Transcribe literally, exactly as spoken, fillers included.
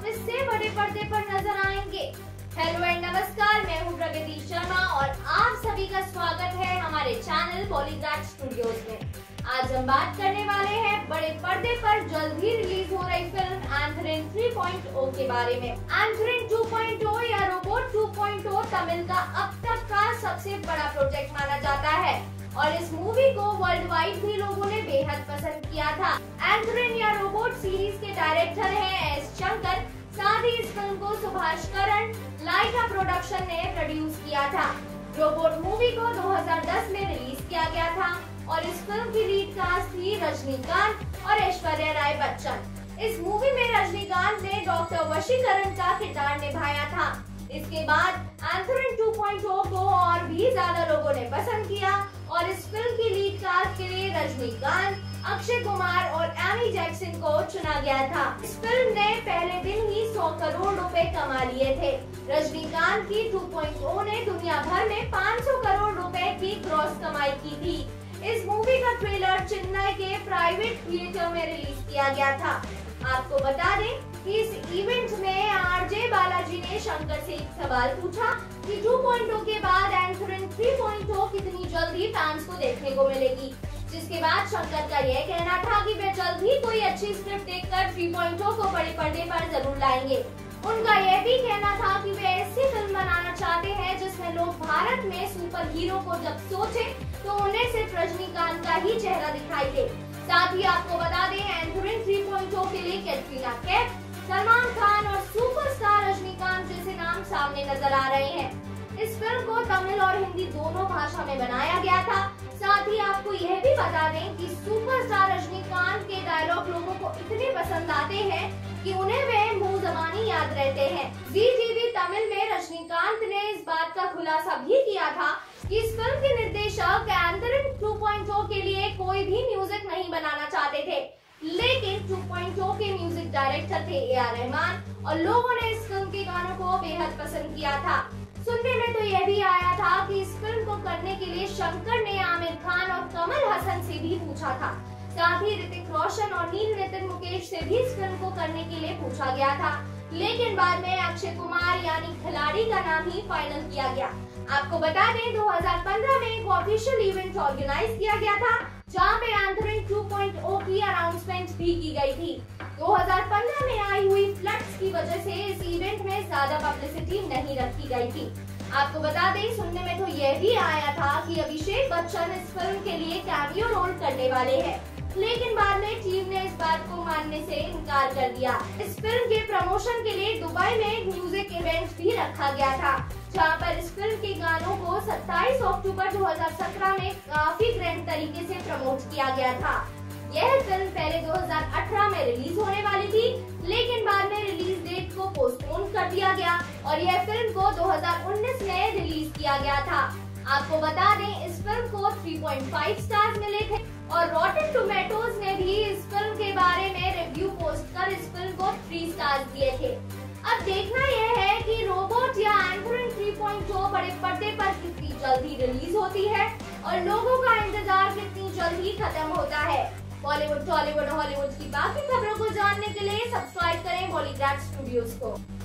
इससे बड़े पर्दे पर नजर आएंगे। हेलो एंड नमस्कार, मैं हूँ प्रगति शर्मा और आप सभी का स्वागत है हमारे चैनल पॉलीग्राफ स्टूडियोज में। आज हम बात करने वाले हैं बड़े पर्दे पर जल्द ही रिलीज हो रही film Enthiran three point O के बारे में। एंथोरिन टू पॉइंट ओ या robot two point O Tamil का अब तक का सबसे बड़ा प्रोजेक्ट माना जाता है और इस मूवी को वर्ल्ड वाइड भी लोगों ने बेहद पसंद किया था। एंथोरिन या रोबोट सीरीज के डायरेक्टर हैं एस शंकर। साथ ही इस फिल्म को सुभाष करण लाइका प्रोडक्शन ने प्रोड्यूस किया था। रोबोट मूवी को दो हज़ार दस में रिलीज किया गया था और इस फिल्म की लीड कास्ट थी रजनीकांत और ऐश्वर्या राय बच्चन। इस मूवी में रजनीकांत ने डॉक्टर वशीकरण का किरदार निभाया था। इसके बाद एंथोरिन टू पॉइंट ओ को और भी ज्यादा लोगों ने पसंद किया और इस फिल्म की लीड कास्ट के लिए रजनीकांत, अक्षय कुमार और एमी जैक्सन को चुना गया था। इस फिल्म ने पहले दिन ही सौ करोड़ रुपए कमा लिए थे। रजनीकांत की टू पॉइंट ओ ने दुनिया भर में पाँच सौ करोड़ रुपए की ग्रॉस कमाई की थी। इस मूवी का ट्रेलर चेन्नई के प्राइवेट थिएटर में रिलीज किया गया था। आपको बता दें कि इस इवेंट में आरजे बालाजी ने शंकर से एक सवाल पूछा कि टू पॉइंट ओ के बाद एंथोरिन थ्री पॉइंट ओ कितनी जल्दी फैंस को देखने को मिलेगी, जिसके बाद शंकर का यह कहना था कि वे जल्द ही कोई अच्छी स्क्रिप्ट देखकर थ्री पॉइंट ओ को बड़े पर्दे पर जरूर लाएंगे। उनका यह भी कहना था कि वे ऐसी फिल्म बनाना चाहते हैं जिसमें लोग भारत में सुपर हीरो को जब सोचे तो उन्हें सिर्फ रजनीकांत का ही चेहरा दिखाई दे। साथ ही आपको बता दें एंथोरिन थ्री पॉइंट ओ के लिए कैटरीना कैफ, सलमान खान और सुपरस्टार रजनीकांत जैसे नाम सामने नजर आ रहे हैं। इस फिल्म को तमिल और हिंदी दोनों भाषा में बनाया गया था। साथ ही आपको यह भी बता दें कि सुपरस्टार रजनीकांत के डायलॉग लोगों को इतने पसंद आते हैं कि उन्हें वे मुंह जबानी याद रहते हैं। जी टीवी तमिल में रजनीकांत ने इस बात का खुलासा भी किया था कि इस फिल्म के निर्देशक एंथोरिन टू पॉइंट ओ के लिए कोई भी म्यूजिक नहीं बनाना चाहते थे, लेकिन टू पॉइंट ओ के म्यूजिक डायरेक्टर थे ए आर रहमान और लोगों ने इस फिल्म के गानों को बेहद पसंद किया था। सुनने में तो यह भी आया था कि इस फिल्म को करने के लिए शंकर ने आमिर खान और कमल हसन से भी पूछा था। साथ ही ऋतिक रोशन और नील नितिन मुकेश से भी इस फिल्म को करने के लिए पूछा गया था, लेकिन बाद में अक्षय कुमार यानी खिलाड़ी का नाम ही फाइनल किया गया। आपको बता दें दो हज़ार पंद्रह में एक ऑफिशियल इवेंट ऑर्गेनाइज किया गया था जहां पे एंथोरिन टू पॉइंट ओ की अनाउंसमेंट भी की गई थी। दो हज़ार पंद्रह में आई हुई फ्लड्स की वजह से इस इवेंट में ज्यादा पब्लिसिटी नहीं रखी गई थी। आपको बता दें सुनने में तो यह भी आया था कि अभिषेक बच्चन इस फिल्म के लिए कैमियो रोल करने वाले हैं, लेकिन बाद में टीम ने इस बात को मानने से इनकार कर दिया। इस फिल्म के प्रमोशन के लिए दुबई में एक म्यूजिक इवेंट भी रखा गया था जहां पर इस फिल्म के गानों को सत्ताईस अक्टूबर दो हज़ार सत्रह में काफी ग्रैंड तरीके से प्रमोट किया गया था। यह फिल्म पहले दो हज़ार अठारह में रिलीज होने वाली थी, लेकिन बाद में रिलीज डेट को पोस्टपोन कर दिया गया और यह फिल्म को दो हज़ार उन्नीस में रिलीज किया गया था। आपको बता दें इस फिल्म को थ्री पॉइंट फाइव स्टार्स मिले थे और रॉटेन टोमेटोज ने भी इस फिल्म के बारे में रिव्यू पोस्ट कर इस फिल्म को थ्री स्टार्स दिए थे। अब देखना यह है कि रोबोट या एंथोरिन थ्री पॉइंट ओ बड़े पर्दे पर कितनी जल्दी रिलीज होती है और लोगों का इंतजार कितनी जल्दी खत्म होता है। बॉलीवुड, टॉलीवुड, हॉलीवुड की बाकी खबरों को जानने के लिए सब्सक्राइब करें पॉलीग्राफ स्टूडियोज को।